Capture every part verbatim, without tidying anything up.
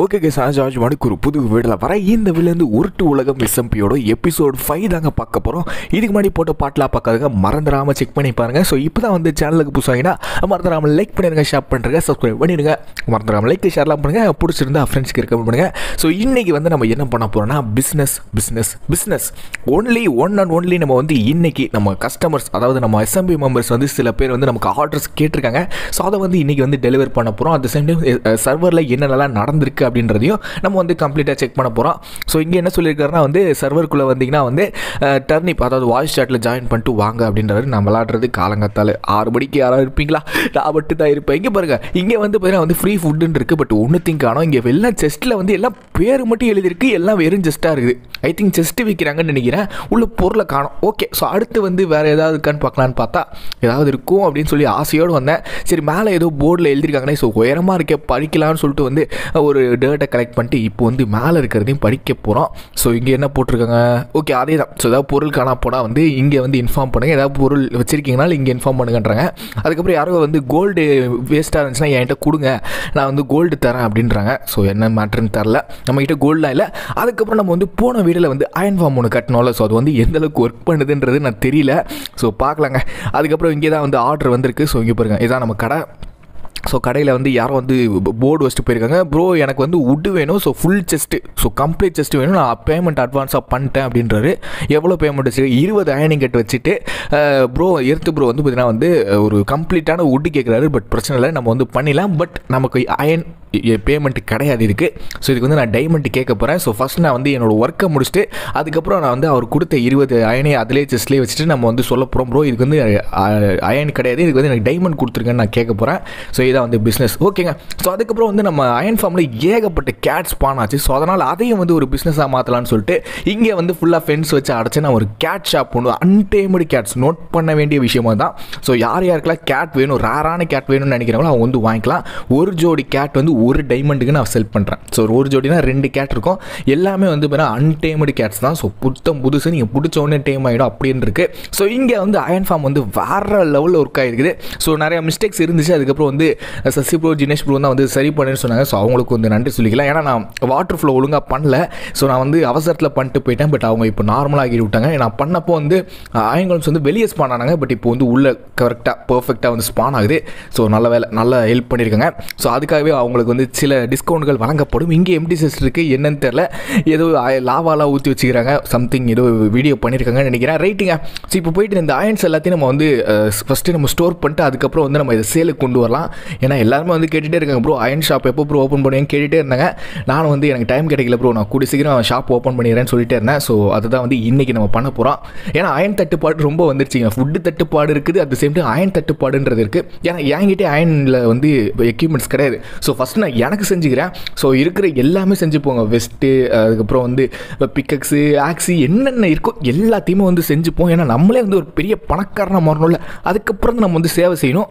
Okay case George மணிக்கு ஒரு புது வீடில் வர இந்த வீடிலேருந்து உருட்டு உலகம் எஸ்எம்பியோட எபிசோட் ஃபைவ் தாங்க பார்க்க போகிறோம். இதுக்கு முன்னாடி போட்ட பாட்டெலாம் பார்க்காதுங்க, மறந்துடாமல் செக் பண்ணி பாருங்கள். ஸோ இப்போ தான் வந்து சேனலுக்கு புதுசாகினா மறந்துடாமல் லைக் பண்ணிடுங்க, ஷேர் பண்ணுறங்க, சப்ஸ்கிரைப் பண்ணிடுங்க. மறந்துடாமல் லைக் ஷேர்லாம் பண்ணுங்கள், பிடிச்சிருந்தா ஃப்ரெண்ட்ஸ்க்கு ரெக்கமெண்ட் பண்ணுங்கள். ஸோ இன்றைக்கி வந்து நம்ம என்ன பண்ண போகிறோம்னா business business business only one and only நம்ம வந்து இன்றைக்கி நம்ம கஸ்டமர்ஸ், அதாவது நம்ம எஸ்எம்பி மெம்பர்ஸ் வந்து சில பேர் வந்து நமக்கு ஆர்டர்ஸ் கேட்டிருக்காங்க. ஸோ அதை வந்து இன்றைக்கி வந்து டெலிவர் பண்ண போகிறோம். அட் த சேம் டைம் சர்வரில் என்னென்னலாம் நடந்திருக்கு அப்படின்றதையும் நம்ம வந்து கம்ப்ளீட்டாக செக் பண்ண போகிறோம். ஸோ இங்கே என்ன சொல்லியிருக்காருன்னா வந்து சர்வருக்குள்ளே வந்தீங்கன்னா வந்து டர்னிப், அதாவது வாய்ஸ் சாட்டில் ஜாயின் பண்ணிட்டு வாங்க அப்படின்றது. நம்ம விளாடுறது காலங்காத்தால் ஆறு மணிக்கு யாராவது இருப்பீங்களா? நான் மட்டும் தான் இருப்பேன். இங்கே பாருங்கள், இங்கே வந்து பார்த்தீங்கன்னா வந்து ஃப்ரீ ஃபுட்டுன்னு இருக்குது. பட் ஒன்று திங்க் காணும், இங்கே எல்லாம் செஸ்ட்டில் வந்து எல்லாம் பேர் மட்டும் எழுதியிருக்கு, எல்லாம் வெறும் செஸ்ட்டாக இருக்குது. ஐ திங்க் செஸ்ட்டு விற்கிறாங்கன்னு நினைக்கிறேன், உள்ள பொருளை காணும். ஓகே, ஸோ அடுத்து வந்து வேறு ஏதாவது இருக்கான்னு பார்க்கலான்னு பார்த்தா ஏதாவது இருக்கும் அப்படின்னு சொல்லி ஆசையோடு வந்தேன். சரி, மேலே ஏதோ போர்டில் எழுதியிருக்காங்களே, ஸோ உயரமாக இருக்க படிக்கலான்னு சொல்லிட்டு வந்து ஒரு டேட்டை கலெக்ட் பண்ணிட்டு இப்போ வந்து மேலே இருக்கிறதையும் படிக்க போகிறோம். ஸோ இங்கே என்ன போட்டிருக்காங்க? ஓகே, அதே தான். ஸோ ஏதாவது பொருள் காணா போனால் வந்து இங்கே வந்து இன்ஃபார்ம் பண்ணுங்கள், ஏதாவது பொருள் வச்சுருக்கீங்கனாலும் இங்கே இன்ஃபார்ம் பண்ணுங்கன்றாங்க. அதுக்கப்புறம் யாரோ வந்து கோல்டு வேஸ்ட்டாக இருந்துச்சுன்னா என்கிட்ட கொடுங்க, நான் வந்து கோல்டு தரேன் அப்படின்றாங்க. ஸோ என்ன மேட்ருன்னு தெரில, நம்மகிட்ட கோல்டெலாம் இல்லை. அதுக்கப்புறம் நம்ம வந்து போன வீடியோவில் வந்து அயன் ஃபார்ம் ஒன்று கட்டணும்ல, ஸோ அது வந்து எந்தளவுக்கு ஒர்க் பண்ணுதுன்றது நான் தெரியல. ஸோ பார்க்கலாங்க. அதுக்கப்புறம் இங்கே தான் வந்து ஆர்டர் வந்திருக்கு. ஸோ இங்கே பாருங்கள், இதான் நம்ம கடை. ஸோ கடையில் வந்து யாரும் வந்து போர்டு வச்சுட்டு போயிருக்காங்க. ப்ரோ எனக்கு வந்து உட்டு வேணும், so full chest, so complete chest வேணும், நான் பேமெண்ட் அட்வான்ஸாக பண்ணிட்டேன் அப்படின்றாரு. எவ்வளோ பேமெண்ட் வச்சு? இருபது அயனிங் கட்டு வச்சுட்டு ப்ரோ எர்த்து ப்ரோ வந்து பார்த்தீங்கன்னா வந்து ஒரு கம்ப்ளீட்டான உட்டு கேட்குறாரு. பட் பிரச்சனை இல்லை, நம்ம வந்து பண்ணிடலாம். பட் நமக்கு அயன் பேமெண்ட் கிடையாது இருக்குது. ஸோ இதுக்கு வந்து நான் டைமண்ட் கேட்க போகிறேன். ஸோ ஃபஸ்ட் நான் வந்து என்னோடய ஒர்க்கை முடிச்சுட்டு அதுக்கப்புறம் நான் வந்து அவர் கொடுத்த இருபது அயனை அதிலே செஸ்ட்லேயே வச்சுட்டு நம்ம வந்து சொல்ல போகிறோம், ப்ரோ இதுக்கு வந்து அயன் கிடையாது, இதுக்கு வந்து எனக்கு டைமண்ட் கொடுத்துருக்கேன்னு நான் கேட்க போகிறேன். ஸோ இதான் வந்து பிஸ்னஸ். ஓகேங்க. ஸோ அதுக்கப்புறம் வந்து நம்ம அயன் ஃபார்மில் ஏகப்பட்ட கேட்ஸ் ஸ்பான் ஆச்சு. ஸோ அதனால் அதையும் வந்து ஒரு பிஸ்னஸாக மாற்றலான்னு சொல்லிட்டு இங்கே வந்து ஃபுல்லாக ஃபென்ஸ் வச்சு அடைச்சி நான் ஒரு கேட் ஷாப் ஒன்று, அன்டேம்டு கேட்ஸ், நோட் பண்ண வேண்டிய விஷயமா தான். ஸோ யார் யாருக்கெல்லாம் கேட் வேணும், ரேரான கேட் வேணும்னு நினைக்கிறாங்களோ அவங்க வந்து வாங்கிக்கலாம். ஒரு ஜோடி கேட் வந்து ஒரு டைமண்டுக்கு நான் செல் பண்ணுறேன். ஸோ ஒரு ஜோடினா ரெண்டு கேட் இருக்கும், எல்லாமே வந்து பார்த்தீங்கன்னா அன்டேம்டு கேட்ஸ் தான். ஸோ புத்தம் புதுசு, நீங்கள் பிடிச்ச உடனே டேம் ஆகிடும் அப்படின்னு இருக்குது. ஸோ இங்கே வந்து அயன் ஃபார்ம் வந்து வேறு லெவலில் ஒர்க் ஆகிருக்குது. ஸோ நிறைய மிஸ்டேக்ஸ் இருந்துச்சு. அதுக்கப்புறம் வந்து சசி ப்ரோ, ஜினேஷ் ப்ரோ தான் வந்து சரி பண்ணுன்னு சொன்னாங்க. ஸோ அவங்களுக்கு வந்து நன்றி சொல்லிக்கலாம். ஏன்னா நான் வாட்டர் ஃப்ளோ ஒழுங்காக பண்ணல. ஸோ நான் வந்து அவசரத்தில் பண்ணிட்டு போயிட்டேன். பட் அவங்க இப்போ நார்மலாக ஆகி விட்டாங்க. நான் பண்ணப்போ வந்து அயன்கல்ஸ் வந்து வெளியே ஸ்பான் ஆனாங்க. பட் இப்போ வந்து உள்ளே கரெக்டாக பர்ஃபெக்டாக வந்து ஸ்பான் ஆகுது. ஸோ நல்ல வேலை, நல்லா ஹெல்ப் பண்ணியிருக்காங்க. ஸோ அதுக்காகவே அவங்களுக்கு வந்து சில டிஸ்கவுண்ட்கள் வழங்கப்படும். இங்கே எம்டி செஸ்ட் இருக்குது, என்னன்னு தெரில, ஏதோ லாவாலாம் ஊற்றி வச்சுக்கிறாங்க, சம்திங் ஏதோ வீடியோ பண்ணியிருக்காங்கன்னு நினைக்கிறேன். ரைட்டுங்க. ஸோ இப்போ போயிட்டு இந்த அயன்ஸ் எல்லாத்தையும் நம்ம வந்து ஃபஸ்ட்டு நம்ம ஸ்டோர் பண்ணிட்டு அதுக்கப்புறம் வந்து நம்ம இதை சேலுக்கு கொண்டு வரலாம். ஏன்னா எல்லாருமே வந்து கேட்டுகிட்டே இருக்காங்க, ப்ரோ அயன் ஷாப் எப்போ ப்ரோ ஓப்பன் பண்ணுவேன்னு கேட்டுகிட்டே இருந்தாங்க. நானும் வந்து எனக்கு டைம் கிடைக்கல ப்ரோ, நான் கூடி சீக்கிரம் ஷாப் ஓப்பன் பண்ணிடுறேன்னு சொல்லிட்டே இருந்தேன். ஸோ அதுதான் வந்து இன்றைக்கி நம்ம பண்ண போகிறோம். ஏன்னா அயன் தட்டுப்பாடு ரொம்ப வந்துருச்சுங்க. ஃபுட்டு தட்டுப்பாடு இருக்குது, at the same time iron தட்டுப்பாடுன்றது இருக்குது. ஏன்னா என்கிட்டே அயனில் வந்து எக்யூப்மெண்ட்ஸ் கிடையாது. ஸோ ஃபஸ்ட் நான் எனக்கு செஞ்சுக்கிறேன். ஸோ இருக்கிற எல்லாமே செஞ்சு போங்க, வெஸ்ட்டு, அதுக்கப்புறம் வந்து பிக்கக்ஸு, ஆக்ஸி, என்னென்ன இருக்கோ எல்லாத்தையுமே வந்து செஞ்சுப்போம். ஏன்னா நம்மளே வந்து ஒரு பெரிய பணக்காரனாக மாறணும்ல, அதுக்கப்புறம் தான் நம்ம வந்து சேவை செய்யணும்.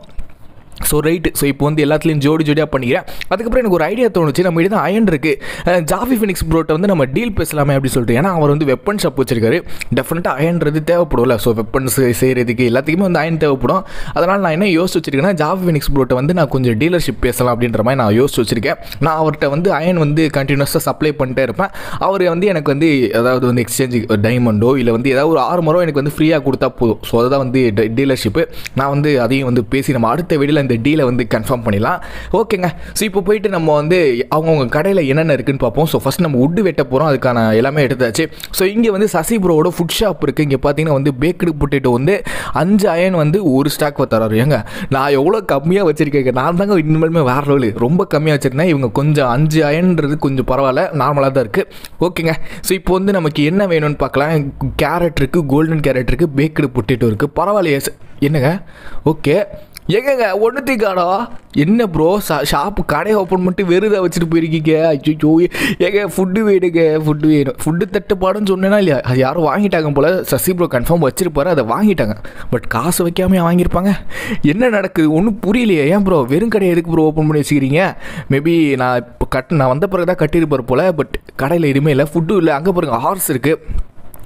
So right. ஸோ இப்போ வந்து எல்லாத்துலேயும் ஜோடி ஜோடியாக பண்ணிக்கிறேன். அதுக்கப்புறம் எனக்கு ஒரு ஐடியா தோணுச்சு, நம்ம கிட்ட தான் அயன் இருக்குது, ஜாஃபி ஃபினிக்ஸ் ப்ரோட்டை வந்து நம்ம டீல் பேசலாமே அப்படின்னு சொல்லிட்டு. ஏன்னா அவர் வந்து வெப்பன் ஷாப் வச்சிருக்காரு, டெஃபினட்டாக அயன்றது தேவைப்படும்ல. ஸோ வெப்பன்ஸ் செய்கிறதுக்கு எல்லாத்துக்குமே வந்து அயன் தேவைப்படும். அதனால் நான் என்ன யோசிச்சு வச்சிருக்கேன்னா, ஜாஃபி ஃபினிக்ஸ் ப்ரோட்டை வந்து நான் கொஞ்சம் டீலர்ஷிப் பேசலாம் அப்படின்ற மாதிரி நான் யோசிச்சு வச்சிருக்கேன். நான் அவர்கிட்ட வந்து அயன் வந்து கண்டினியூஸாக சப்ளை பண்ணிட்டே இருப்பேன். அவர் வந்து எனக்கு வந்து ஏதாவது வந்து எக்ஸ்சேஞ்சு டைமண்டோ இல்லை வந்து ஏதாவது ஒரு ஆறு மரம் எனக்கு வந்து ஃப்ரீயாக கொடுத்தா போதும். ஸோ அதுதான் வந்து டீலர்ஷிப்பு. நான் வந்து அதையும் வந்து பேசி நம்ம அடுத்த வீடியோவில் இந்த டீலை வந்து கன்ஃபார்ம் பண்ணிடலாம். ஓகேங்க. ஸோ இப்போ போயிட்டு நம்ம வந்து அவங்கவுங்க கடையில் என்னென்ன இருக்குன்னு பார்ப்போம். ஸோ ஃபஸ்ட் நம்ம உட்டு வெட்ட போகிறோம், அதுக்கான எல்லாமே எடுத்தாச்சு. ஸோ இங்கே வந்து சசி ப்ரோவோட ஃபுட் ஷாப் இருக்குது. இங்கே பார்த்தீங்கன்னா வந்து பேக்கடு பொட்டேட்டோ வந்து அஞ்சு அயன் வந்து ஒரு ஸ்டாக் தராரு. ஏங்க நான் எவ்வளோ கம்மியாக வச்சுருக்கேங்க, நான் தாங்க இனிமேலுமே வேறு லெவலு, ரொம்ப கம்மியாக வச்சுருந்தேன். இவங்க கொஞ்சம் அஞ்சு அயன்றது கொஞ்சம் பரவாயில்ல, நார்மலாக தான் இருக்குது. ஓகேங்க. ஸோ இப்போ வந்து நமக்கு என்ன வேணும்னு பார்க்கலாம். கேரட் இருக்குது, கோல்டன் கேரட் இருக்குது, பேக்கடு பொட்டேட்டோ இருக்குது. பரவாயில்லையே, என்னங்க? ஓகே, எங்கங்க ஒன்றுத்தையும் காணோ? என்ன ப்ரோ ஷாப்பு கடையை ஓப்பன் பண்ணிட்டு வெறுதாக வச்சுட்டு போயிருக்கீங்க? ஐயோ, ஏங்க ஃபுட்டு வேணுங்க, ஃபுட்டு வேணும். ஃபுட்டு தட்டுப்பாடுன்னு சொன்னேன்னா இல்லையா, அது யாரும் வாங்கிட்டாங்க போல். சசி ப்ரோ கன்ஃபார்ம் வச்சிருப்பாரு, அதை வாங்கிட்டாங்க. பட் காசு வைக்காமல் வாங்கியிருப்பாங்க. என்ன நடக்குது ஒன்றும் புரியலையே. ஏன் ப்ரோ வெறும் கடையை எதுக்கு ப்ரோ ஓப்பன் பண்ணி வச்சுக்கிறீங்க? மேபி நான் இப்போ கட் நான் வந்த பிறகு தான் கட்டியிருப்பார் போல். பட் கடையில் எதுவுமே இல்லை, ஃபுட்டும் இல்லை. அங்கே பாருங்கள் ஹார்ஸ் இருக்குது.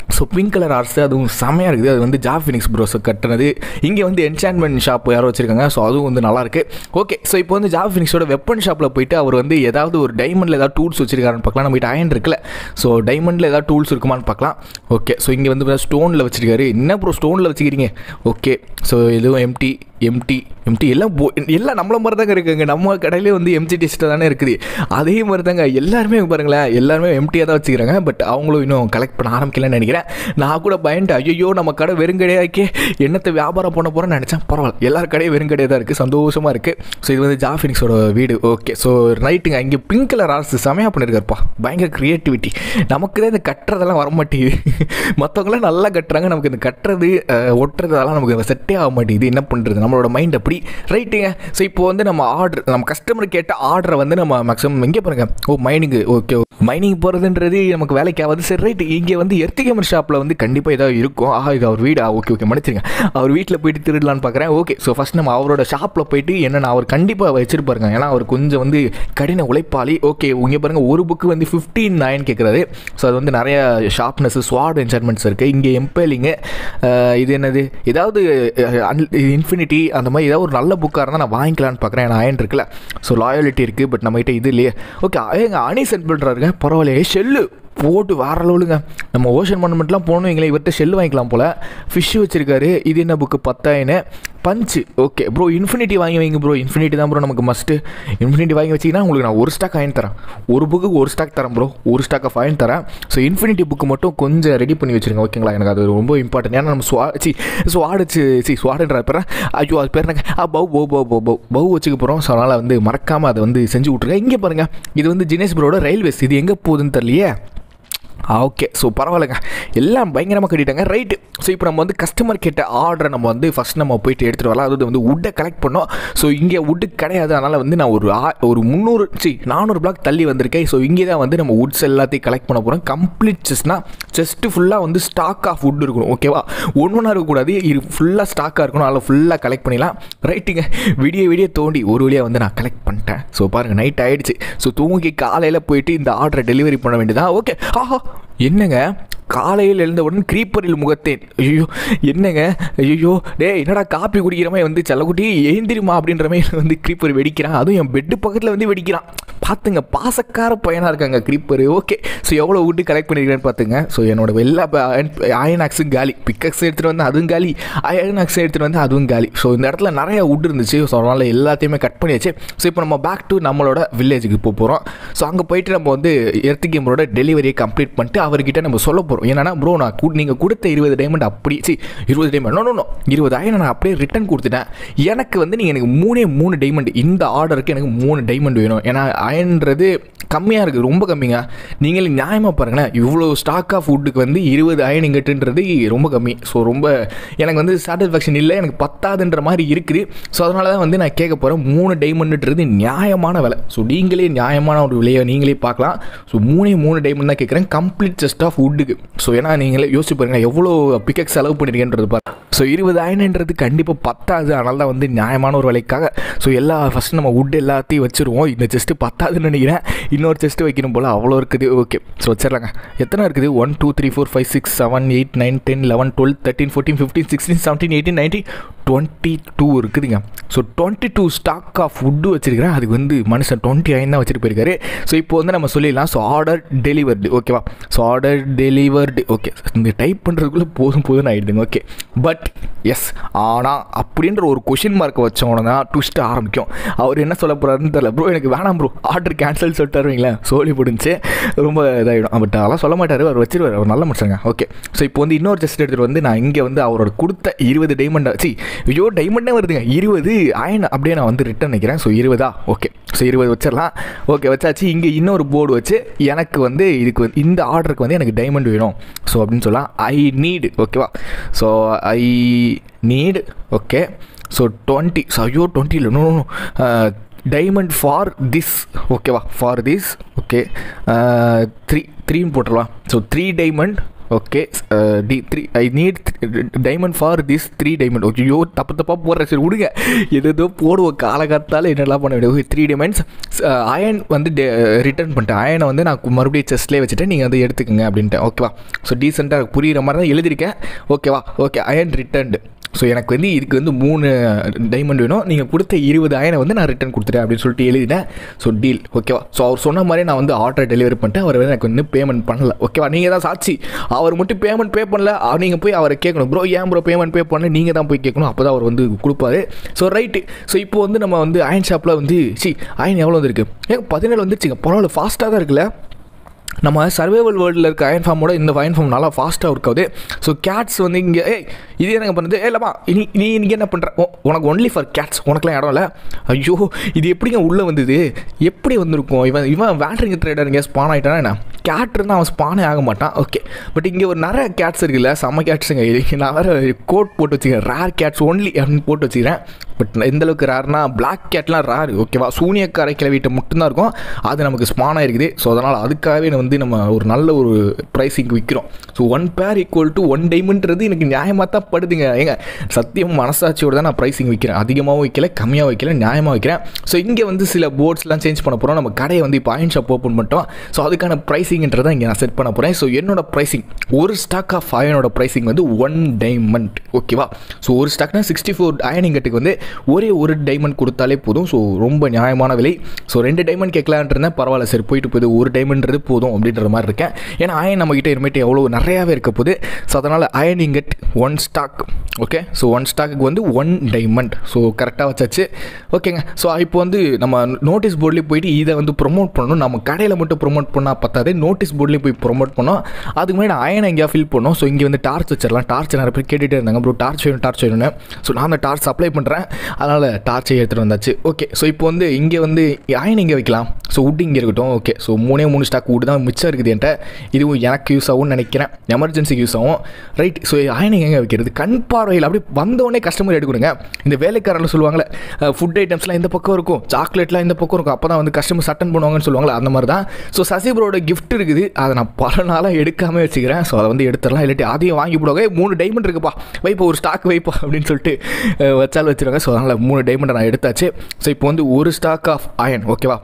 ஸோ பிங்க் கலர் ஆர்ஸ் அதுவும் செமையாக இருக்குது. அது வந்து ஜாப் ஃபினிக்ஸ் ப்ரோஸ் கட்டுனது. இங்கே வந்து என்சான்மெண்ட் ஷாப் யாரோ வச்சுருக்காங்க. ஸோ அதுவும் வந்து நல்லாயிருக்கு. ஓகே, ஸோ இப்போ வந்து ஜாப் ஃபினிக்ஸோட வெப்பன் ஷாப்பில் போயிட்டு அவர் வந்து ஏதாவது ஒரு டைமண்டில் ஏதாவது டூல்ஸ் வச்சிருக்காருன்னு பார்க்கலாம். நம்ம கிட்ட அயன் இருக்குல்ல, ஸோ டைமண்டில் ஏதாவது டூல்ஸ் இருக்குமான்னு பார்க்கலாம். ஓகே, ஸோ இங்கே வந்து ஸ்டோனில் வச்சிருக்காரு. என்ன ப்ரோ ஸ்டோனில் வச்சுக்கிறீங்க? ஓகே, ஸோ எதுவும் எம்டி எம்டி எம்டி எல்லாம் போ எல்லாம் நம்மள மாதிரி தாங்க இருக்குங்க. நம்ம கடையிலே வந்து எம்டி டெஸ்ட்டு தானே இருக்குது. அதே மாதிரி தாங்க எல்லாருமே பாருங்களேன், எல்லாருமே எம்டியாக தான் வச்சுக்கிறாங்க. பட் அவங்களும் இன்னும் கலெக்ட் பண்ண ஆரம்பிக்கலன்னு நினைக்கிறேன். நான் கூட பயந்து ஐயோ நம்ம கடை வெறுங்கடையாக்கே என்னத்தை வியாபாரம் பண்ண போகிறேன்னு நினச்சேன். பரவாயில்ல, எல்லார் கடையும் வெறுங்கடையாக தான் இருக்குது. சந்தோஷமாக இருக்குது. ஸோ இது வந்து ஜாப் ஃபினிக்ஸோட வீடு. ஓகே, ஸோ நைட்டுங்க இங்கே பிங்க் கலர் ஆர்ஸ் செமையாக பண்ணியிருக்காருப்பா. பயங்கர க்ரியேட்டிவிட்டி. நமக்கு தான் இந்த கட்டுறதெல்லாம் வர மாட்டேங்குது. மற்றவங்களாம் நல்லா கட்டுறாங்க. நமக்கு இந்த கட்டுறது ஒட்டுறது அதெல்லாம் நமக்கு செட்டே ஆக மாட்டேங்குது. என்ன பண்ணுறது, நம்மளோட மைண்ட் அப்படி ரைட்டுங்க. ஸோ இப்போ வந்து நம்ம ஆர்டர் நம்ம கஸ்டமர் கேட்ட ஆர்டரை வந்து நம்ம மேக்ஸிமம் எங்கே பாருங்க, ஓ மைனிங்கு. ஓகே, மைனிங் போகிறதுன்றது நமக்கு வேலைக்கு ஆகாது. சரி ரைட்டு, இங்கே வந்து எர்த்திகேமர் ஷாப்பில் வந்து கண்டிப்பாக ஏதாவது இருக்கும். ஆஹா, இது அவர் வீடா? ஓகே ஓகே மன்னிச்சிருங்க, அவர் வீட்டில் போயிட்டு திருடலான்னு பார்க்குறேன். ஓகே, ஸோ ஃபஸ்ட் நம்ம அவரோட ஷாப்பில் போயிட்டு என்னென்ன அவர் கண்டிப்பாக வச்சிருப்பாருங்க. ஏன்னா அவர் கொஞ்சம் வந்து கடின உழைப்பாளி. ஓகே, இங்கே பாருங்கள், ஒரு புக்கு வந்து ஃபிஃப்டீன் நைன் கேட்குறாரு. ஸோ அது வந்து நிறைய ஷார்ப்னஸ் ஸ்வாட் என்சான்மெண்ட்ஸ் இருக்குது. இங்கே எம்பேலிங்கு, இது என்னது, ஏதாவது இன்ஃபினிட்டி அந்த மாதிரி ஏதாவது ஒரு நல்ல புக்காக இருந்தால் நான் வாங்கிக்கலான்னு பார்க்குறேன். ஏன்னா அயன் இருக்குல்ல, ஸோ லாயாலிட்டி இருக்குது. பட் நம்மகிட்ட இது இல்லையே. ஓகே, எங்கள் அணி சென்ட் பண்ணுறாருங்க. பரவாயில்லையே, ஷெல்லு போட்டு வேற லெவலுங்க. நம்ம ஓஷன் மானுமெண்ட்லாம் போகணும், எங்களை இவர்கிட்ட ஷெல் வாங்கிக்கலாம் போல். ஃபிஷ்ஷு வச்சுருக்காரு. இது என்ன புக்கு? பத்தாயின்னு பஞ்சு. ஓகே ப்ரோ, இன்ஃபினிட்டி வாங்கி வைங்க ப்ரோ. இன்ஃபினிட்டி தான் ப்ரோ நமக்கு மஸ்ட்டு. இன்ஃபினிட்டி வாங்கி வச்சிங்கன்னா உங்களுக்கு நான் ஒரு ஸ்டாக் ஆயின் தரேன். ஒரு புக்கு ஒரு ஸ்டாக் தரேன் ப்ரோ. ஒரு ஸ்டாக் ஆஃப் ஆயின் தரேன். ஸோ இன்ஃபினிட்டி புக்கு மட்டும் கொஞ்சம் ரெடி பண்ணி வச்சுருங்க. ஓகேங்களா, எனக்கு அது ரொம்ப இம்பார்ட்டன்ட். ஏன்னா நம்ம ஸ்வா சி ஸ்வாடிச்சு சி ஸ்வாடுன்ற பேர் ஐயோ அது பேர் என்னங்க, பவு பவு பவு பவு பவு பவு வச்சுக்க போகிறோம். ஸோ அதனால் வந்து மறக்காமல் அதை வந்து செஞ்சு விட்ருங்க. இங்கே பாருங்கள், இது வந்து ஜினேஷ் ப்ரோட ரயில்வேஸ். இது எங்கே போகுதுன்னு தெரியலையே. ஓகே, ஸோ பரவாயில்லைங்க, எல்லாம் பயங்கரமாக கட்டிட்டாங்க. ரைட்டு, ஸோ இப்போ நம்ம வந்து கஸ்டமர் கேட்ட ஆர்டரை நம்ம வந்து ஃபஸ்ட் நம்ம போயிட்டு எடுத்துகிட்டு வரலாம். அதாவது வந்து உட்டை கலெக்ட் பண்ணோம். ஸோ இங்கே உட்டு கிடையாது. அதனால் வந்து நான் ஒரு ஒரு முந்நூறு சி நானூறு பிளாக் தள்ளி வந்திருக்கேன். ஸோ இங்கே தான் வந்து நம்ம உட்ஸ் எல்லாத்தையும் கலெக்ட் பண்ண போகிறோம். கம்ப்ளீட் செஸ்ட்னா செஸ்ட்டு ஃபுல்லாக வந்து ஸ்டாக் ஆஃப் உட் இருக்கணும். ஓகேவா, ஒன்று ஒன்றா இருக்கக்கூடாது, இது ஃபுல்லாக ஸ்டாக்காக இருக்கணும். அதில் ஃபுல்லாக கலெக்ட் பண்ணிடலாம். ரைட்டுங்க, விடிய விடிய தோண்டி ஒரு வழியாக வந்து நான் கலெக்ட் பண்ணிட்டேன். ஸோ பாருங்கள், நைட் ஆகிடுச்சு. ஸோ தூங்கி காலையில் போயிட்டு இந்த ஆர்டரை டெலிவரி பண்ண வேண்டியதான். ஓகே, ஆஹா என்னங்க, காலையில் எழுந்தவுடன் கிரீப்பரில் முகத்தேன். ஐயோ என்னங்க, ஐயோ டே என்னடா காப்பி குடிக்கிற மாதிரி வந்து செல்லக்குட்டி எழுந்திரிமா அப்படின்ற மாதிரி வந்து கிரீப்பர் வெடிக்கிறான். அதுவும் என் பெட்டு பக்கத்தில் வந்து வெடிக்கிறான். பார்த்துங்க, பாசக்கார பையனாக இருக்காங்க கிரீப்பர். ஓகே, ஸோ எவ்வளோ விட்டு கலெக்ட் பண்ணிக்கிறேன்னு பார்த்துங்க. ஸோ என்னோட எல்லா அயன் ஆக்ஸும் காலி. பிக்கக்ஸ் எடுத்துகிட்டு வந்து அதுவும் காலி, அயன் ஆக்ஸ் எடுத்துகிட்டு வந்து அதுவும் காலி. ஸோ இந்த இடத்துல நிறைய உட் இருந்துச்சு. ஸோ அதனால் எல்லாத்தையுமே கட் பண்ணியாச்சு. ஸோ இப்போ நம்ம பேக் டு நம்மளோட வில்லேஜுக்கு போக போகிறோம். ஸோ அங்கே போயிட்டு நம்ம வந்து எர்த்திகேமரோட டெலிவரியை கம்ப்ளீட் பண்ணிட்டு அவர்கிட்ட நம்ம சொல்ல போகிறோம். என்னன்னா ப்ரோ, நான் நீங்கள் கொடுத்த இருபது டைமண்ட் அப்படி சி இருபது டைமண்ட் நோ நோ நோ இருபது ஆயிரம் நான் அப்படியே ரிட்டர்ன் கொடுத்துட்டேன். எனக்கு வந்து நீங்கள் எனக்கு மூணே மூணு டைமண்ட், இந்த ஆர்டருக்கு எனக்கு மூணு டைமண்ட் வேணும். ஏன்னா அயன்றது கம்மியாக இருக்குது, ரொம்ப கம்மிங்க. நீங்களே நியாயமாக பாருங்களேன், இவ்வளோ ஸ்டாக் ஆஃப் ஃபுட்டுக்கு வந்து இருபது அயன் இங்கட்டுன்றது ரொம்ப கம்மி. ஸோ ரொம்ப எனக்கு வந்து சாட்டிஸ்ஃபேக்ஷன் இல்லை, எனக்கு பத்தாதுன்ற மாதிரி இருக்குது. ஸோ அதனால தான் வந்து நான் கேட்க போகிறேன். மூணு டைமண்ட்ன்றது நியாயமான விலை. ஸோ நீங்களே நியாயமான ஒரு விலையை நீங்களே பார்க்கலாம். ஸோ மூணே மூணு டைமண்ட் தான் கேட்குறேன், கம்ப்ளீட் செஸ்ட் ஆஃப் வுட்டுக்கு. ஸோ ஏன்னா நீங்களே யோசிச்சு பாருங்க எவ்வளோ பிக்கெக்ஸ் செலவு பண்ணியிருக்கேன்றது பாரு. ஸோ இருபது அயன்ன்றது கண்டிப்பாக பத்தாது. அதனால தான் வந்து நியாயமான ஒரு விலைக்காக ஸோ எல்லா ஃபஸ்ட்டு நம்ம வுட் எல்லாத்தையும் வச்சுருவோம். இந்த செஸ்ட்டு பத்தாதுன்னு நினைக்கிறேன். இன்னொரு செஸ்ட்டு வைக்கணும் போல், அவ்வளோ இருக்குது. ஓகே, ஸோ வச்சிடலாங்க. எத்தனை இருக்குது? One two three four five six seven eight nine ten eleven twelve thirteen fourteen fifteen sixteen seventeen eighteen nineteen twenty two இருக்குதுங்க. So twenty two stack of food வச்சுருக்கிறேன். அதுக்கு வந்து மனுஷன் டுவெண்ட்டி ஐன் தான் வச்சுட்டு போயிருக்காரு. ஸோ இப்போ வந்து நம்ம சொல்லிடலாம். So order delivered. ஓகேவா, ஸோ ஆர்டர் டெலிவர்டு. ஓகே, இந்த டைப் பண்ணுறதுக்குள்ளே போதும் போதும்னு ஆகிடுதுங்க. ஓகே, பட் எஸ் ஆனால் அப்படின்ற ஒரு கொஷின் மார்க்கை வச்சோன்னா தான் ட்விஸ்ட் ஆரம்பிக்கும். அவர் என்ன சொல்ல போகிறாருன்னு தெரியல. ப்ரோ எனக்கு வேணாம் ப்ரோ, ஆர்டர் கேன்சல் சொல்லிட்டாருவீங்களேன், சோழி பிடிச்சி ரொம்ப இதாகிடும். பட் அதெல்லாம் சொல்ல மாட்டார், அவர் வச்சிருவார், அவர் நல்ல மனுஷங்க. ஓகே, ஸோ இப்போ வந்து இன்னொரு செஸ்ட் எடுத்துகிட்டு வந்து நான் இங்கே வந்து அவரோட கொடுத்த இருபது டைமண்ட் வச்சு ஐயோ டைமண்டே வருதுங்க, இருபது அயன் அப்படியே நான் வந்து ரிட்டர்ன் நினைக்கிறேன். ஸோ இருபதா? ஓகே, ஸோ இருபது வச்சிடலாம். ஓகே வச்சாச்சு. இங்கே இன்னொரு போர்டு வச்சு எனக்கு வந்து இதுக்கு வந்து இந்த ஆர்டருக்கு வந்து எனக்கு டைமண்ட் வேணும் ஸோ அப்படின்னு சொல்லலாம். I need. ஓகேவா, so I need. Okay, so twenty so ஐயோ டுவெண்ட்டி இல்லை, நோ டைமண்ட் ஃபார் திஸ். ஓகேவா, ஃபார் திஸ். ஓகே, த்ரீ த்ரீன்னு போட்டுடலாம். So three diamond okay D three I need diamond for this three diamond. ஓகேயோ தப்பு தப்பாக போடுற சரி விடுங்க, எது எதோ போடுவோம் காலகாலத்தால் என்னெல்லாம் பண்ண வேண்டியது. த்ரீ டைமண்ட்ஸ் அயன் வந்து ரிட்டர்ன் பண்ணிட்டேன். அயனை வந்து நான் மறுபடியும் செஸ்ட்லேயே வச்சுட்டு நீங்கள் வந்து எடுத்துக்கோங்க அப்படின்ட்டேன். ஓகேவா? ஸோ டீசெண்டாக புரிகிற மாதிரி தான் எழுதியிருக்கேன். ஓகேவா? Okay iron returned. ஸோ எனக்கு வந்து இதுக்கு வந்து மூணு டைமண்ட் வேணும், நீங்கள் கொடுத்த இருபது அயனை வந்து நான் ரிட்டர்ன் கொடுத்துட்டேன் அப்படின்னு சொல்லிட்டு எழுதிட்டேன். So deal. ஓகேவா? ஸோ அவர் சொன்ன மாதிரி நான் வந்து ஆர்டர் டெலிவரி பண்ணிட்டேன். அவர் வந்து எனக்கு வந்து பேமெண்ட் பண்ணல. ஓகேவா? நீங்கள் தான் சாட்சி. அவர் மட்டும் பேமெண்ட் பே பண்ணல, நீங்கள் போய் அவரை கேட்கணும். ப்ரோ ஏன் ப்ரோ பேமெண்ட் பே பண்ணல, நீங்கள் தான் போய் கேட்கணும். அப்போ தான் அவர் வந்து கொடுப்பாரு. So right. ஸோ இப்போ வந்து நம்ம வந்து அயன் ஷாப்பில் வந்து சி அயன் எவ்வளோ வந்துருக்கு? ஏன் பதினேழு வந்துருச்சுங்க, பரவாயில்ல, ஃபாஸ்ட்டாக தான் இருக்குல்ல. நம்ம சர்வைவல் வேர்ல்டில் இருக்க அயன் ஃபார்மோட இந்த அயன் ஃபார்ம் நல்லா ஃபாஸ்ட்டாக இருக்காது. ஸோ கேட்ஸ் வந்து இங்கே ஏய் இது எனக்கு பண்ணுறது ஏ இல்லைப்பா நீ நீ இன்றைக்கி என்ன பண்ணுற? உனக்கு ஒன்லி ஃபார் கேட்ஸ், உனக்குலாம் இடம் இல்லை. ஐயோ இது எப்படிங்க உள்ளே வந்தது? எப்படி வந்திருக்கும்? இவன் இவன் வேண்ட்ரிங் ட்ரேடர் இங்கே ஸ்பான் ஆகிட்டானா என்ன? கேட் இருந்தால் அவன் ஸ்பானே ஆக மாட்டான். ஓகே பட் இங்கே ஒரு நிறைய கேட்ஸ் இருக்குல்ல, செம்ம கேட்ஸுங்க. நான் வேறு கோட் போட்டு வச்சுக்கிறேன், ரேர் கேட்ஸ் ஒன்லி அப்படின்னு போட்டு வச்சுக்கிறேன். பட் எந்தளவுக்கு ரேர்னா பிளாக் கேட்லாம் ரேர். ஓகேவா? சூனியக்காரை கிளவிட்ட மட்டும்தான் இருக்கும், அது நமக்கு ஸ்பான் ஆகிருக்குது. ஸோ அதனால் அதுக்காகவே வந்து நம்ம ஒரு நல்ல ஒரு ப்ரைஸிங்க்கு விற்கிறோம். So one pair equal to one டைமண்ட்றது எனக்கு நியாயமாக தான் படுதுங்க. ஏங்க சத்தியம் மனசாட்சியோடு தான் நான் ப்ரைஸிங் விற்கிறேன். அதிகமாகவும் வைக்கல, கம்மியாக வைக்கல, நியாயமாக வைக்கிறேன். ஸோ இங்கே வந்து சில போர்ட்ஸ்லாம் சேஞ்ச் பண்ண போகிறோம். நம்ம கடையை வந்து இப்போ அயன் ஷாப் ஓப்பன் பண்ணிட்டோம். ஸோ அதுக்கான ப்ரைஸிங்ன்றதை இங்கே நான் செட் பண்ண போகிறேன். ஸோ என்னோட ப்ரைஸிங் ஒரு ஸ்டாக் ஆஃப் அயனோட ப்ரைஸிங் வந்து ஒன் டைமண்ட். ஓகேவா? ஸோ ஒரு ஸ்டாக்னா சிக்ஸ்டி ஃபோர் அயனிங்கட்டுக்கு வந்து ஒரே ஒரு டைமண்ட் கொடுத்தாலே போதும். ஸோ ரொம்ப நியாயமான விலை. ஸோ ரெண்டு டைமண்ட் கேட்கலான்றேன், பரவாயில்ல சரி போயிட்டு போகுது, ஒரு டைமண்ட்றது போதும் அப்படின்ற மாதிரி இருக்கேன். ஏன்னா அயன் நம்மகிட்ட இனிமேட்டு எவ்வளோ நிறையாவே இருக்க போகுது. ஸோ அதனால் iron ingot one stack. Okay so one stack வந்து ஒன் டைமண்ட். ஸோ கரெக்டாக வச்சாச்சு. ஓகேங்க. ஸோ இப்போ வந்து நம்ம நோட்டீஸ் போர்ட்லேயே போயிட்டு இதை வந்து ப்ரொமோட் பண்ணணும். நம்ம கடையில் மட்டும் ப்ரொமோட் பண்ணால் பத்தாது, நோட்டீஸ் போர்ட்லேயே போய் ப்ரொமோட் பண்ணோம். அதுக்கு முன்னாடி அயனை எங்கேயா ஃபில் பண்ணோம். ஸோ இங்கே வந்து டார்ச் வச்சிடலாம். டார்ச் நிறைய பேர் கேட்டுகிட்டே இருந்தாங்க, ப்ரோ டார்ச் வேணும் டார்ச் வேணும்னு. ஸோ நான் அந்த டார்ச் அப்ளை பண்ணுறேன், அதனால் டார்ச்சை எடுத்துகிட்டு வந்தாச்சு. ஓகே ஸோ இப்போ வந்து இங்கே வந்து அயன் இங்கே வைக்கலாம். ஸோ உட் இங்கே இருக்கட்டும். ஓகே ஸோ மூணே மூணு ஸ்டாக் உட் தான் மிச்சம் இருக்குது என்கிட்ட. இதுவும் எனக்கு யூஸ் ஆகும்னு நினைக்கிறேன், எமர்ஜென்சிக்கு யூஸ் ஆகும். ரைட். ஸோ அயன் எங்கே வைக்கிறது? கண் பார்வையில் அப்படி வந்தவொடனே கஸ்டமர் எடுக்கணுங்க. இந்த வேலைக்காரர்கள் சொல்லுவாங்களே ஃபுட் ஐட்டம்ஸ்லாம் இந்த பக்கம் இருக்கும், சாக்லேட்லாம் இந்த பக்கம் இருக்கும், அப்போ தான் வந்து கஸ்டமர் சட்டன் பண்ணுவாங்கன்னு சொல்லுவாங்களே, அந்த மாதிரி தான். ஸோ சசிபரோட கிஃப்ட் இருக்குது, அதை நான் பல நாளாக எடுக்காமல் வச்சுக்கிறேன். ஸோ அதை வந்து எடுத்துடலாம், இல்லாட்டி அதையும் வாங்கி போடுவாங்க. மூணு டைமண்ட் இருக்குப்பா வைப்பா, ஒரு ஸ்டாக் வைப்பா அப்படின்னு சொல்லிட்டு வச்சாலும் வச்சுருவாங்க. ஸோ அதனால் மூணு டைமண்டை நான் எடுத்தாச்சு. ஸோ இப்போ வந்து ஒரு ஸ்டாக் ஆஃப் அயன். ஓகேவா?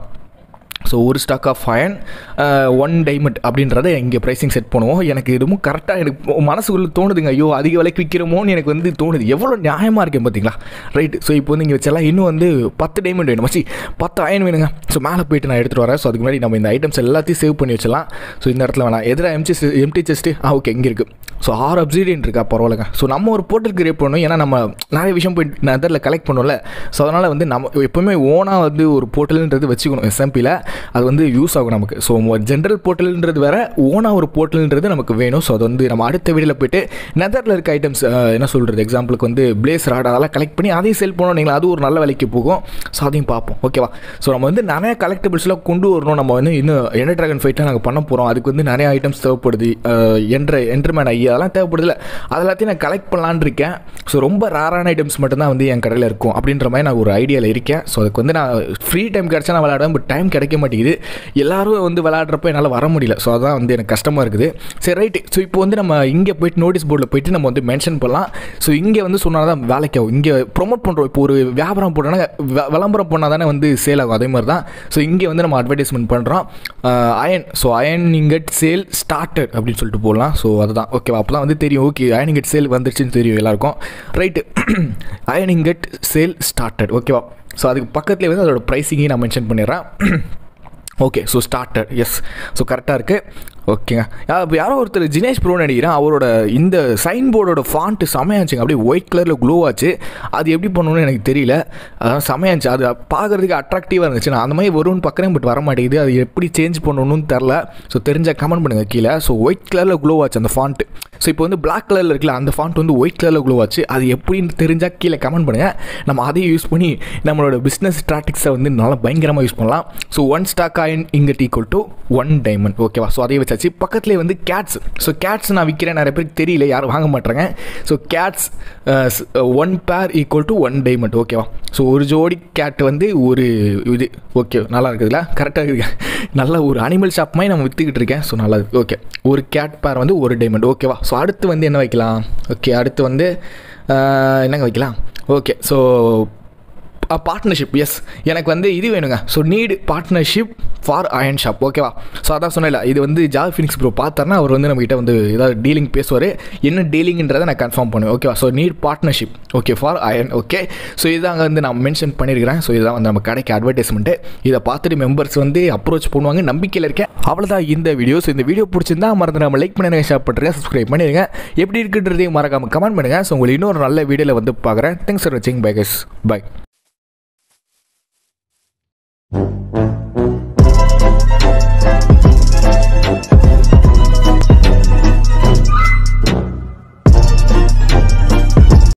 ஸோ ஒரு stack of iron one diamond அப்படின்றத இங்கே ப்ரைஸிங் செட் பண்ணுவோம். எனக்கு இதுவும் கரெக்டாக எனக்கு மனசுக்குள்ளே தோணுதுங்க, ஐயோ அதிக விலைக்கு விற்கிறோமோன்னு எனக்கு வந்து தோணுது. எவ்வளோ நியாயமாக இருக்கேன் பார்த்தீங்களா? ரைட். ஸோ இப்போ வந்து இங்கே வச்சலாம். இன்னும் வந்து பத்து டைமண்ட் வேணும் மச்சி, பத்து அயன் வேணுங்க. ஸோ மேலே போயிட்டு நான் எடுத்துகிட்டு வரேன். ஸோ அதுக்கு முன்னாடி நம்ம இந்த ஐட்டம்ஸ் எல்லாத்தையும் சேவ் பண்ணி வச்சலாம். ஸோ இந்த இடத்துல வேணாம், எதிராக empty empty chest ah okay இங்கே இருக்குது. ஸோ ஆறு அப்சிடியன் இருக்கா, பரவாயில்லங்க. ஸோ நம்ம ஒரு போர்ட்டல் கிரியேட் பண்ணணும், ஏன்னா நம்ம நிறைய விஷயம் போய் நெதரில் கலெக்ட் பண்ணோம்ல. ஸோ அதனால் வந்து நம்ம எப்போவுமே ஓனாக வந்து ஒரு போர்ட்டல்ன்றது வச்சுக்கணும் எஸ்எம்பியில், அது வந்து யூஸ் ஆகும் நமக்கு. ஸோ ஜென்ரல் போர்ட்டல்ன்றது வேறு, ஓனாக ஒரு போர்ட்டல்ன்றது நமக்கு வேணும். ஸோ அது வந்து நம்ம அடுத்த வீடியோவில் போய்ட்டு நெதரில் இருக்க ஐட்டம்ஸ் என்ன சொல்கிறது, எக்ஸாம்பிளுக்கு வந்து பிளேஸ் ராட் அதெல்லாம் கலெக்ட் பண்ணி அதையும் செல் பண்ணோம் நீங்கள், அது ஒரு நல்ல விலைக்கு போகும். ஸோ அதையும் பார்ப்போம். ஓகேவா? ஸோ நம்ம வந்து நிறைய கலெக்டபிள்ஸ்லாம் கொண்டு வரணும். நம்ம வந்து இன்னும் எண்டர் ட்ராகன் ஃபைட்டாக நாங்கள் பண்ண போகிறோம். அதுக்கு வந்து நிறைய ஐட்டம்ஸ் தேவைப்படுது, என்ற என்ட்ருமேன் ஐயா அதெல்லாம் தேவைப்படுதில்ல, அதெல்லாத்தையும் நான் கலெக்ட் பண்ணலான்னு இருக்கேன். ஸோ ரொம்ப ரேரான ஐட்டம்ஸ் மட்டும்தான் வந்து என் கடையில் இருக்கும் அப்படின்ற மாதிரி நான் ஒரு ஐடியாவில் இருக்கேன். ஸோ அதுக்கு வந்து நான் ஃப்ரீ டைம் கிடச்சா நான் விளையாடுவேன், பட் டைம் கிடைக்க மாட்டேங்குது. எல்லோரும் வந்து விளையாடுறப்ப என்னால் வர முடியல. ஸோ அதான் வந்து எனக்கு கஷ்டமாக இருக்குது. சரி ரைட்டு. ஸோ இப்போ வந்து நம்ம இங்கே போய்ட்டு நோட்டீஸ் போர்டில் போய்ட்டு நம்ம வந்து மென்ஷன் பண்ணலாம். ஸோ இங்கே வந்து சொன்னால் தான் வேலைக்கு ஆகும். இங்கே ப்ரொமோட் பண்ணுறோம். இப்போ ஒரு வியாபாரம் போட்டோன்னா விளம்பரம் பண்ணால் தானே வந்து சேல் ஆகும். அதே மாதிரி தான். ஸோ இங்கே வந்து நம்ம அட்வர்டைஸ்மெண்ட் பண்ணுறோம். Iron so iron ingot sale started அப்படின்னு சொல்லிட்டு போடலாம். ஸோ அதுதான் ஓகேவா? அப்போ தான் வந்து தெரியும், ஓகே அயன் இங்கட் சேல் வந்துருச்சுன்னு தெரியும் எல்லாருக்கும். Right. Iron ingot sale started. ஓகேவா? ஸோ அதுக்கு பக்கத்துலேயே வந்து அதோட ப்ரைஸிங்கையும் நான் மென்ஷன் பண்ணிடுறேன். Okay so started. Yes. So கரெக்டாக இருக்குது. ஓகேங்க. இப்போ யாரோ ஒருத்தர் ஜினேஷ் ப்ரோன்னு நினைக்கிறேன், அவரோட இந்த சைன் போர்டோட ஃபாண்ட்டு செமையாச்சுங்க, அப்படியே ஒயிட் கலரில் க்ளோ ஆச்சு. அது எப்படி பண்ணணும்னு எனக்கு தெரியல, அதான் செமையாச்சு. அது பார்க்குறதுக்கு அட்ராக்டிவாக இருந்துச்சு. நான் அந்த மாதிரி வரும்னு பார்க்குறேன், பட் வர மாட்டேங்குது. அது எப்படி சேஞ்ச் பண்ணணும்னு தெரில. ஸோ தெரிஞ்சால் கமெண்ட் பண்ணுங்கள் கீழே. ஸோ ஒயிட் கலரில் க்ளோ ஆச்சு அந்த ஃபாண்ட்டு. ஸோ இப்போ வந்து பிளாக் கலரில் இருக்குல்ல, அந்த ஃபாண்ட் வந்து ஒயிட் கலரில் க்ளோ ஆச்சு. அது எப்படின்னு தெரிஞ்சால் கீழே கமெண்ட் பண்ணுங்கள். நம்ம அதையும் யூஸ் பண்ணி நம்மளோட பிஸ்னஸ் ஸ்ட்ராட்டிக்ஸை வந்து நல்லா பயங்கரமாக யூஸ் பண்ணலாம். So one stack iron ingot equal to one diamond. ஓகேவா? ஸோ அதே வச்சு ஆரம்பிச்சாச்சு. பக்கத்துலேயே வந்து கேட்ஸ். ஸோ கேட்ஸ் நான் விற்கிறேன், நிறைய பேருக்கு தெரியல, யாரும் வாங்க மாட்டாங்க. So cats one pair equal to one diamond, ஓகேவா? ஸோ ஒரு ஜோடி கேட் வந்து ஒரு இது, ஓகே, நல்லா இருக்குதுல்ல, கரெக்டாக இருக்குது. நல்ல ஒரு அனிமல் ஷாப் மாதிரி நம்ம விற்றுக்கிட்டு இருக்கேன். ஸோ நல்லா இருக்குது, ஓகே. ஒரு கேட் பேர் வந்து ஒரு டைமண்ட், ஓகேவா? ஸோ அடுத்து வந்து என்ன வைக்கலாம்? ஓகே, அடுத்து வந்து என்னங்க வைக்கலாம்? Okay, so partnership. எஸ், எனக்கு வந்து இது வேணுங்க. So need partnership for iron shop, ஓகேவா? ஸோ அதான் சொன்னேன்ல, இது வந்து ஜாவ் ஃபினிக்ஸ் ப்ரோ பார்த்தாருன்னா அவர் வந்து நம்மகிட்ட வந்து ஏதாவது டீலிங் பேசுவார். என்ன டீலிங்கிறதை நான் கன்ஃபார்ம் பண்ணுவேன், ஓகேவா? So need partnership, okay, for iron, okay. So இதாங்க வந்து நான் மென்ஷன் பண்ணியிருக்கிறேன். ஸோ இதுதான் வந்து நம்ம கடைக்கு அட்வர்டைஸ்மெண்ட்டு. இதை பார்த்துட்டு மெம்பர்ஸ் வந்து அப்ரோச் பண்ணுவாங்க, நம்பிக்கையில் இருக்கேன். அவ்வளோதான் இந்த வீடியோ. ஸோ இந்த வீடியோ பிடிச்சிருந்தா மறந்து நம்ம லைக் பண்ணுங்க, ஷேர் பண்ணுறேன், சப்ஸ்கிரைப் பண்ணிடுங்க. எப்படி இருக்குன்றதையும் மறக்காமல் கமெண்ட் பண்ணுங்கள். ஸோ உங்களுக்கு இன்னொரு நல்ல வீடியோவில் வந்து பார்க்குறேன். தேங்க்ஸ் ஃபார் வாட்சிங். Bye guys, by.